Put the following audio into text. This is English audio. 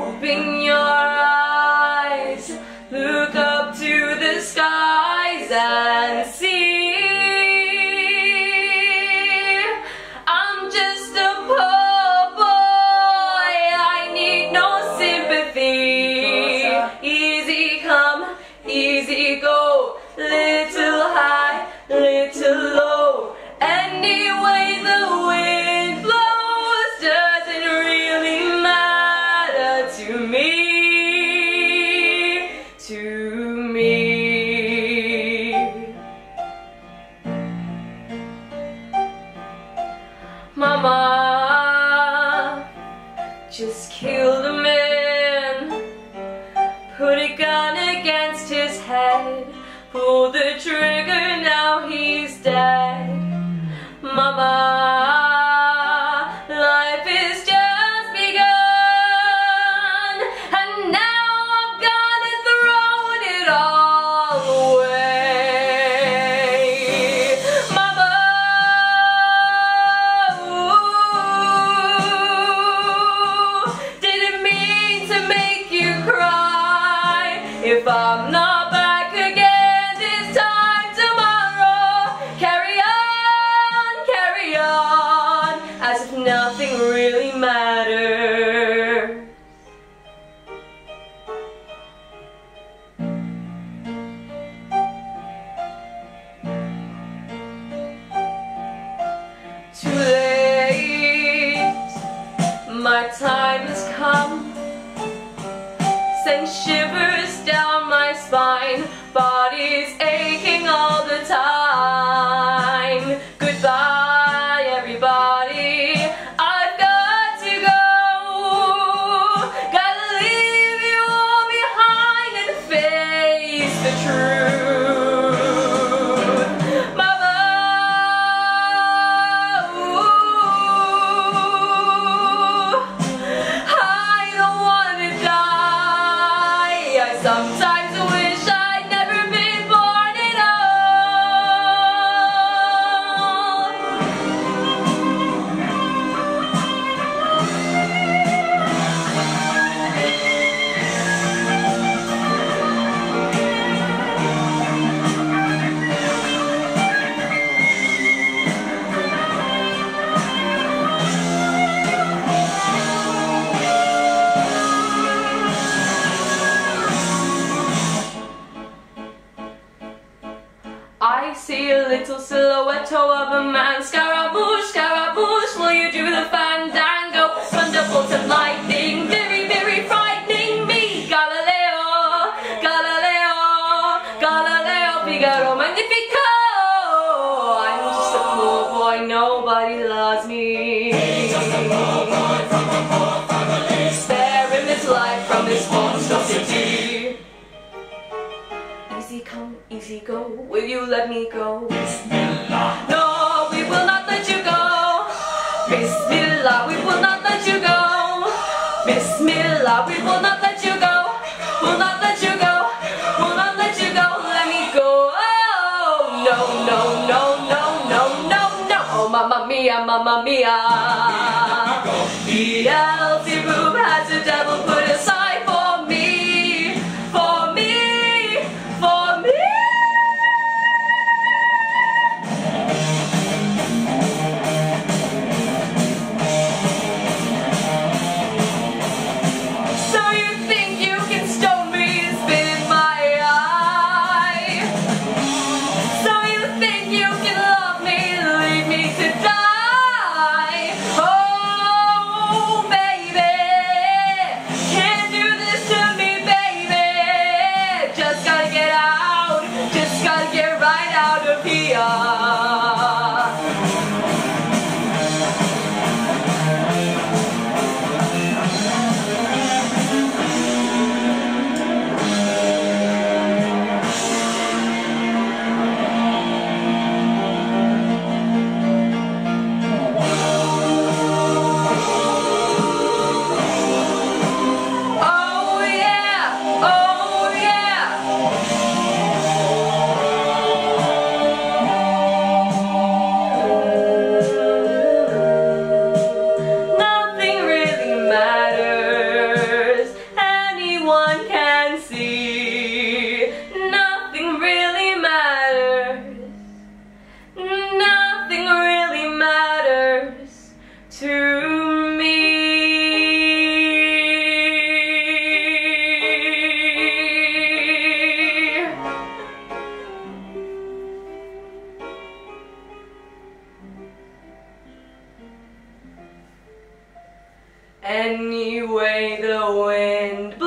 Open your eyes, look up to the skies and see. I'm just a poor boy, I need no sympathy. Easy come, easy go, little high, little low. Anyway the wind blows doesn't really matter to me, Mama just killed a man, put a gun against his head, pulled the trigger, now he's dead. Mama, life is just begun, and now I've gone and thrown it all away. Mama, ooh, didn't mean to make you cry. If I'm not back again this time tomorrow, carry on, as if nothing really matters. Too late, my time has come, sends shivers down my spine, body's aching all the time. Goodbye everybody, I've got to go, gotta leave you all behind and face the truth. Mama, ooh, I don't wanna die. I sometimes wish I'd never been born at I see a little silhouette of a man. Scaramouche, Scaramouche, will you do the fandango? Thunderbolts and lightning, very, very frightening me. Galileo, Galileo, Galileo, Figaro, Magnifico. I'm just a poor boy, nobody loves me. He's just a poor boy from a poor family, Sparing this life from this monstrosity. Easy come, easy go, will you let me go? Bismillah. No, we will not let you go. Bismillah, we will not let you go. Bismillah, we will not let you go. Will not let you go. Will not let you go. Let me go. Oh, no, no, no, no, no, no, no. Oh, mamma mia, mamma mia. Beelzebub has the devil put aside for me, for me, for me. So you think you can stone me and spit in my eye? So you think you can love me and leave me to die? Oh, baby. Any way the wind